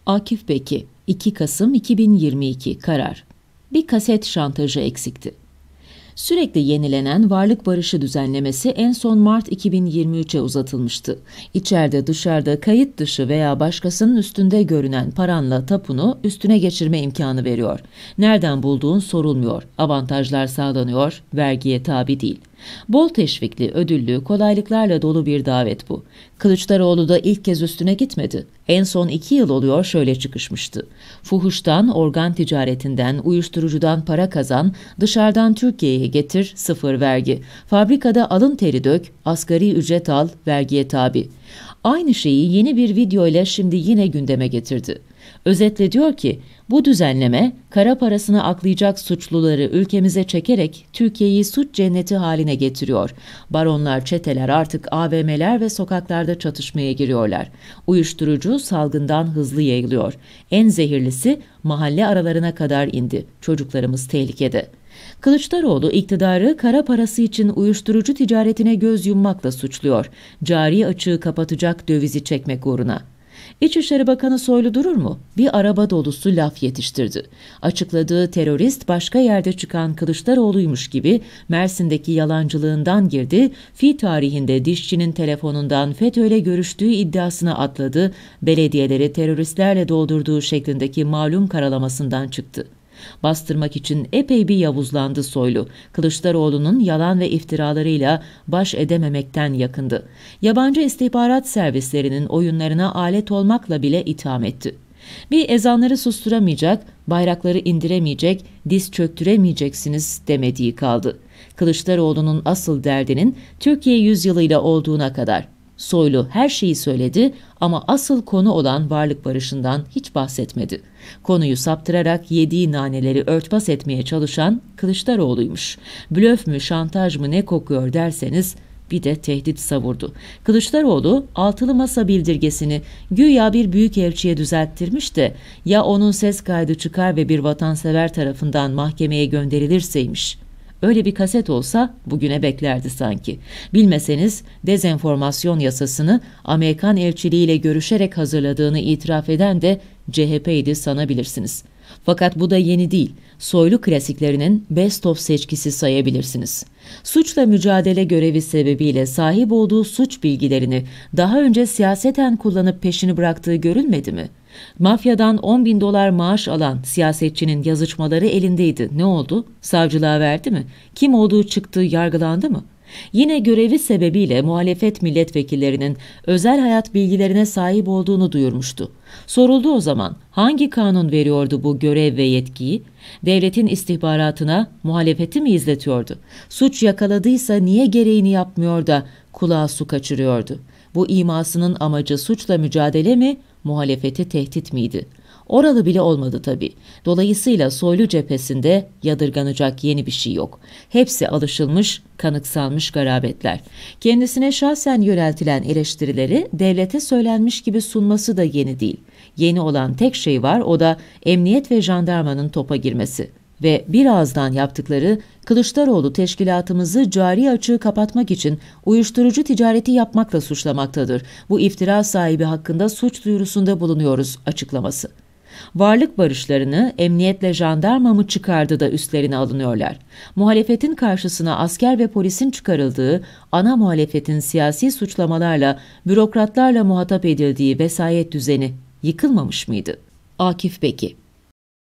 Akif Beki, 2 Kasım 2022 karar. Bir kaset şantajı eksikti. Sürekli yenilenen varlık barışı düzenlemesi en son Mart 2023'e uzatılmıştı. İçeride dışarıda kayıt dışı veya başkasının üstünde görünen paranla tapunu üstüne geçirme imkanı veriyor. Nereden bulduğun sorulmuyor, avantajlar sağlanıyor, vergiye tabi değil. Bol teşvikli, ödüllü, kolaylıklarla dolu bir davet bu. Kılıçdaroğlu da ilk kez üstüne gitmedi. En son 2 yıl oluyor şöyle çıkışmıştı. Fuhuştan, organ ticaretinden, uyuşturucudan para kazan, dışarıdan Türkiye'ye getir, sıfır vergi. Fabrikada alın teri dök, asgari ücret al, vergiye tabi. Aynı şeyi yeni bir video ile şimdi yine gündeme getirdi. Özetle diyor ki, bu düzenleme kara parasını aklayacak suçluları ülkemize çekerek Türkiye'yi suç cenneti haline getiriyor. Baronlar, çeteler artık AVM'ler ve sokaklarda çatışmaya giriyorlar. Uyuşturucu salgından hızlı yayılıyor. En zehirlisi mahalle aralarına kadar indi. Çocuklarımız tehlikede. Kılıçdaroğlu iktidarı kara parası için uyuşturucu ticaretine göz yummakla suçluyor. Cari açığı kapatacak dövizi çekmek uğruna. İçişleri Bakanı Soylu durur mu? Bir araba dolusu laf yetiştirdi. Açıkladığı terörist başka yerde çıkan Kılıçdaroğlu'ymuş gibi Mersin'deki yalancılığından girdi, fi tarihinde dişçinin telefonundan FETÖ'yle görüştüğü iddiasına atladı, belediyeleri teröristlerle doldurduğu şeklindeki malum karalamasından çıktı. Bastırmak için epey bir yavuzlandı Soylu. Kılıçdaroğlu'nun yalan ve iftiralarıyla baş edememekten yakındı. Yabancı istihbarat servislerinin oyunlarına alet olmakla bile itham etti. Bir ezanları susturamayacak, bayrakları indiremeyecek, diz çöktüremeyeceksiniz demediği kaldı. Kılıçdaroğlu'nun asıl derdinin Türkiye yüzyılıyla olduğuna kadar. Soylu her şeyi söyledi ama asıl konu olan varlık barışından hiç bahsetmedi. Konuyu saptırarak yediği naneleri örtbas etmeye çalışan Kılıçdaroğlu'ymuş. Blöf mü, şantaj mı ne kokuyor derseniz bir de tehdit savurdu. Kılıçdaroğlu altılı masa bildirgesini güya bir büyükelçiye düzelttirmiş de ya onun ses kaydı çıkar ve bir vatansever tarafından mahkemeye gönderilirseymiş. Öyle bir kaset olsa bugüne beklerdi sanki. Bilmeseniz dezenformasyon yasasını Amerikan elçiliğiyle görüşerek hazırladığını itiraf eden de CHP'ydi sanabilirsiniz. Fakat bu da yeni değil. Soylu klasiklerinin best of seçkisi sayabilirsiniz. Suçla mücadele görevi sebebiyle sahip olduğu suç bilgilerini daha önce siyaseten kullanıp peşini bıraktığı görülmedi mi? Mafyadan 10.000 dolar maaş alan siyasetçinin yazışmaları elindeydi. Ne oldu? Savcılığa verdi mi? Kim olduğu çıktı, yargılandı mı? Yine görevi sebebiyle muhalefet milletvekillerinin özel hayat bilgilerine sahip olduğunu duyurmuştu. Soruldu o zaman, hangi kanun veriyordu bu görev ve yetkiyi? Devletin istihbaratına muhalefeti mi izletiyordu? Suç yakaladıysa niye gereğini yapmıyor da kulağa su kaçırıyordu? Bu imasının amacı suçla mücadele mi, muhalefeti tehdit miydi? Oralı bile olmadı tabii. Dolayısıyla Soylu cephesinde yadırganacak yeni bir şey yok. Hepsi alışılmış, kanıksanmış garabetler. Kendisine şahsen yöneltilen eleştirileri devlete söylenmiş gibi sunması da yeni değil. Yeni olan tek şey var, o da emniyet ve jandarmanın topa girmesi. Ve bir ağızdan yaptıkları Kılıçdaroğlu teşkilatımızı cari açığı kapatmak için uyuşturucu ticareti yapmakla suçlamaktadır. Bu iftira sahibi hakkında suç duyurusunda bulunuyoruz açıklaması. Varlık barışlarını emniyetle jandarma mı çıkardı da üstlerine alınıyorlar. Muhalefetin karşısına asker ve polisin çıkarıldığı, ana muhalefetin siyasi suçlamalarla, bürokratlarla muhatap edildiği vesayet düzeni yıkılmamış mıydı? Akif Beki